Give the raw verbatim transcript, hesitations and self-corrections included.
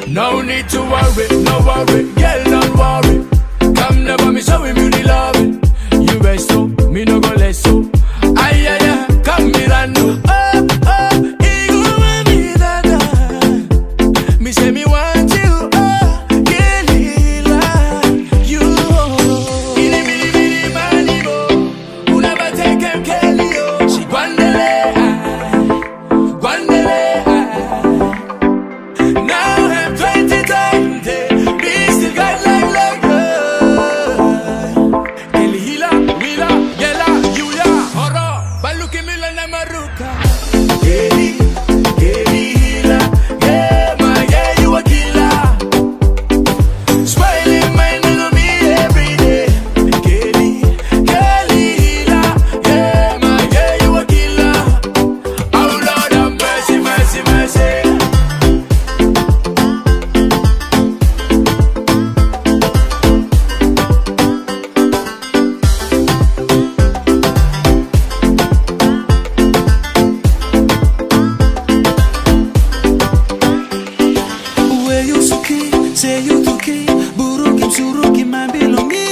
No need to worry, no worry, girl, don't worry. Come never me show him you the loving. You rest so, me no go let so. Ay, ay, ay, come me rando. Oh, oh, ego me dada. Me say me want you, oh, Kelila. You, ini mini mini mani bo. Una ba take him Kelly, oh. She guandele, guandele. Now I'm twenty times, me still got like like her. Kelila, Wila, Gela, Yuya, Horo, Baluki Mila Namaruka. Kelly, Kelila, yeah, my yeah, you a killer. Smiling mind on me every day. Kelly, Kelila, yeah, my yeah, you a killer. Oh Lord have mercy, mercy, mercy. Where you suki, say you tuki, buruki suruki, my belongi.